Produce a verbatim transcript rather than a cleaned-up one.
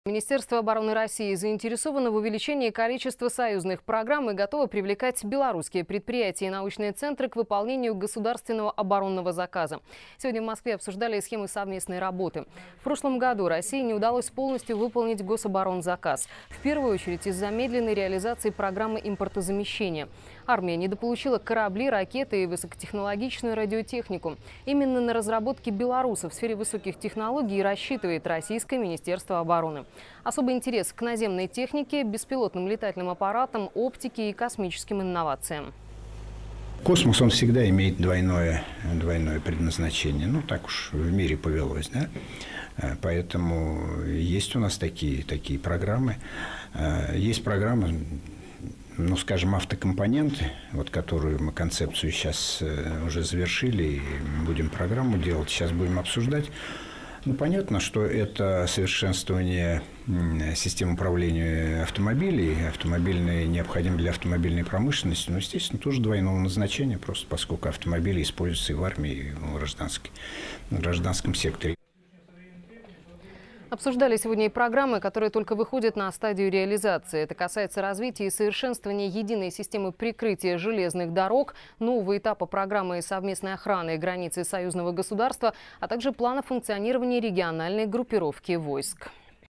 Министерство обороны России заинтересовано в увеличении количества союзных программ и готово привлекать белорусские предприятия и научные центры к выполнению государственного оборонного заказа. Сегодня в Москве обсуждали схемы совместной работы. В прошлом году России не удалось полностью выполнить гособоронзаказ. В первую очередь из-за медленной реализации программы импортозамещения. Армия недополучила корабли, ракеты и высокотехнологичную радиотехнику. Именно на разработки белорусов в сфере высоких технологий рассчитывает Российское Министерство обороны. Особый интерес к наземной технике, беспилотным летательным аппаратам, оптике и космическим инновациям. Космос, он всегда имеет двойное, двойное предназначение. Ну, так уж в мире повелось, да? Поэтому есть у нас такие, такие программы. Есть программы, ну, скажем, автокомпоненты, вот которую мы концепцию сейчас уже завершили и будем программу делать, сейчас будем обсуждать. Ну, понятно, что это совершенствование системы управления автомобилей, автомобильные необходимы для автомобильной промышленности, но, естественно, тоже двойного назначения, просто поскольку автомобили используются и в армии, и в гражданской, в гражданском секторе. Обсуждали сегодня и программы, которые только выходят на стадию реализации. Это касается развития и совершенствования единой системы прикрытия железных дорог, нового этапа программы совместной охраны границы союзного государства, а также плана функционирования региональной группировки войск.